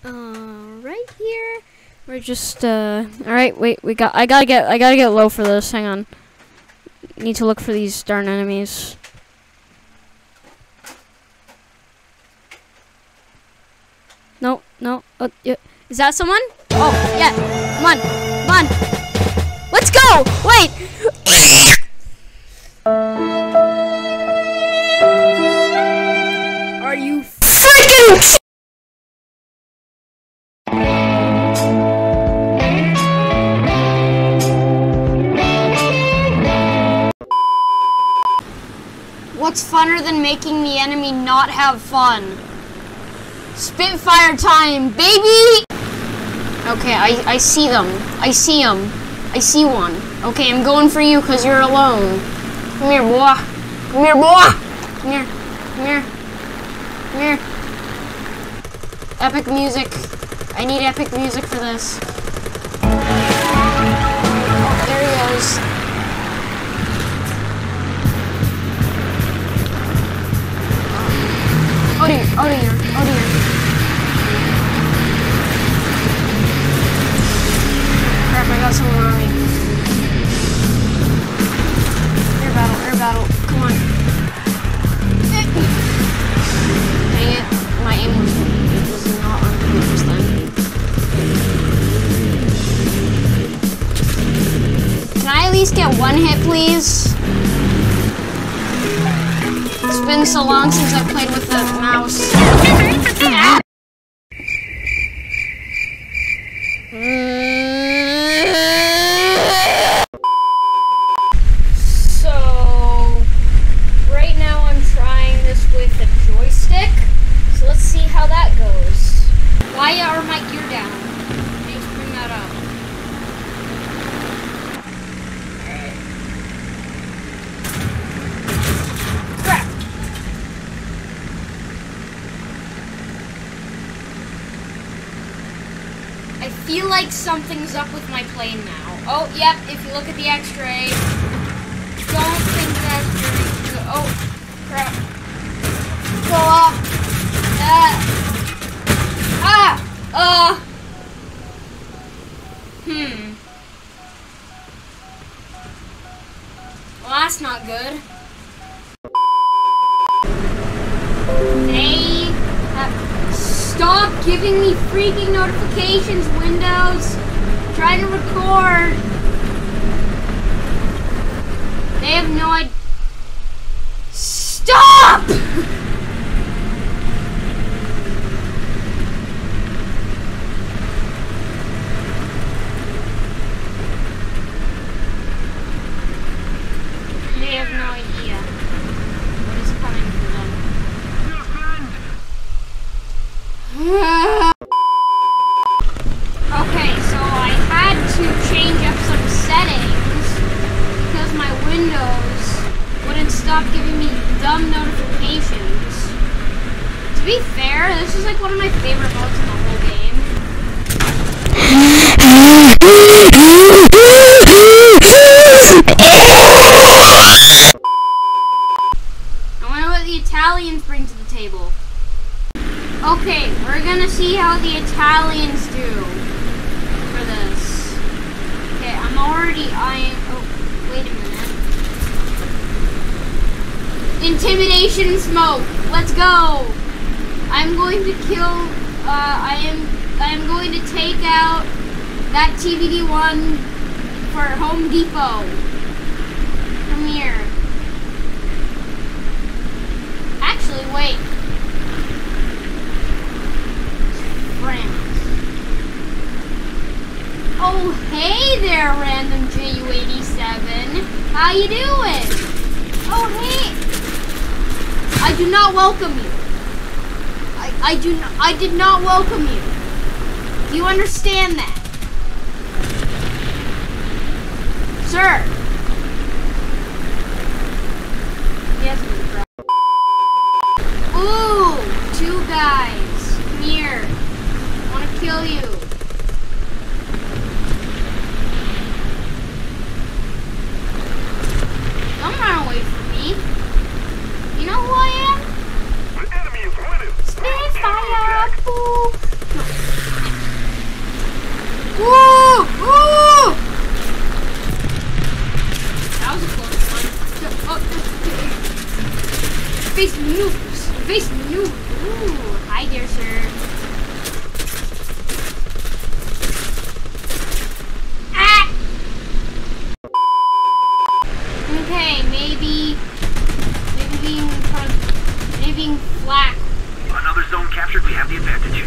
Right here. We're just alright, wait, I gotta get low for this, hang on. Need to look for these darn enemies. No, oh, yeah. Is that someone? Oh, yeah, come on, let's go, wait! Are you freaking What's funner than making the enemy not have fun? Spitfire time, baby! Okay, I see them. I see them. I see one. Okay, I'm going for you because you're alone. Come here, boy. Come here, boy. Come here. Come here. Come here. Epic music. I need epic music for this. Oh, there he goes. Oh dear, oh dear, oh dear. Crap, I got someone on me. Air battle, come on. Dang it, my aim was not on purpose then. Can I at least get one hit, please? It's been so long since I played with the mouse. So, right now I'm trying this with a joystick. So let's see how that goes. Why are my gear down? I need to bring that up. I feel like something's up with my plane now. Oh, yep, if you look at the x-ray, don't think that's very good. Oh, crap. Go off. Well, that's not good. Stop giving me freaking notifications, Windows. I'm trying to record. They have no idea. Stop! They have no idea what is coming for them. Okay, so I had to change up some settings because my Windows wouldn't stop giving me dumb notifications. To be fair, this is like one of my favorite modes in the whole game. I wonder what the Italians bring to the table. Okay, we're gonna see how the Italians do for this. Okay, I'm already eyeing. Oh, wait a minute. Intimidation and smoke. Let's go. I'm going to kill. I am going to take out that TVD1 for Home Depot. Come here. Actually, wait. Oh, hey there, random JU87. How you doing? Oh, hey. I do not welcome you. I did not welcome you. Do you understand that? Sir. Yes, Mr. Ooh, two guys. Come here. I want to kill you. Don't run away from me. You know who I am? The enemy is winning. Spitfire, boo. advantage.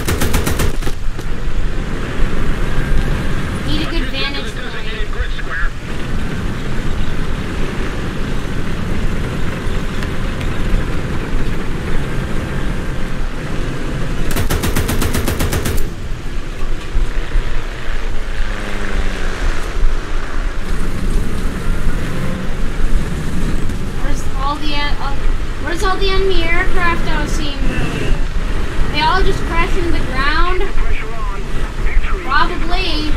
Need a good vantage This is a point. designated grid square. Where's all the enemy aircraft I was seeing earlier? They all just crashed into the ground? Pressure on. Victory. Probably.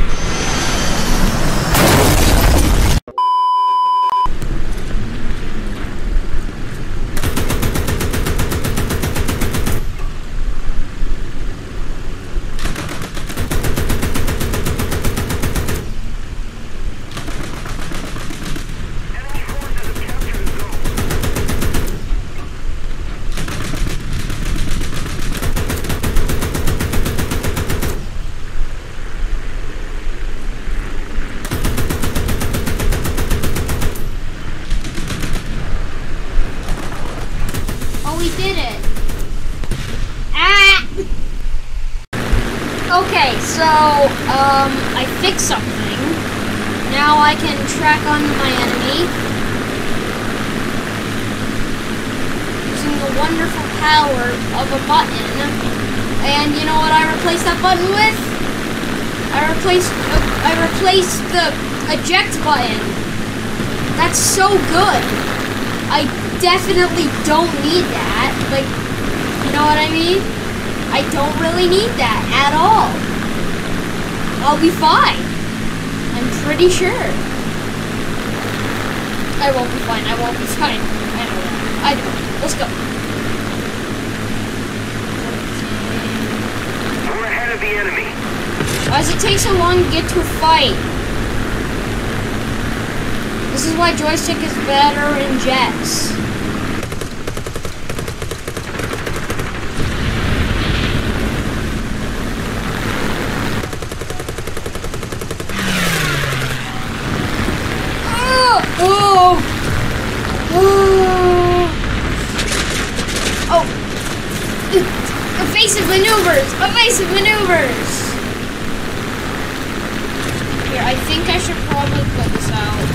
Enemy forces have captured the zone. Oh, we did it. Ah! Okay, so, I fixed something. Now I can track on my enemy using the wonderful power of a button. And you know what I replaced that button with? I replaced the eject button. That's so good. I definitely don't need that. Like, you know what I mean? I don't really need that at all. I'll be fine. I'm pretty sure. I won't be fine. I won't be fine. I know that. I know. Let's go. We're ahead of the enemy. Why does it take so long to get to a fight? This is why joystick is better in jets. Oh! Oh! Evasive maneuvers! Evasive maneuvers! Here, I think I should probably put this out.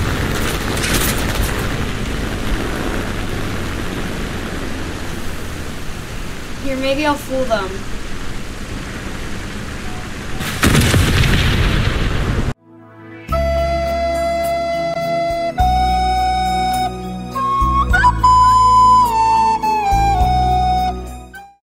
Here, maybe I'll fool them.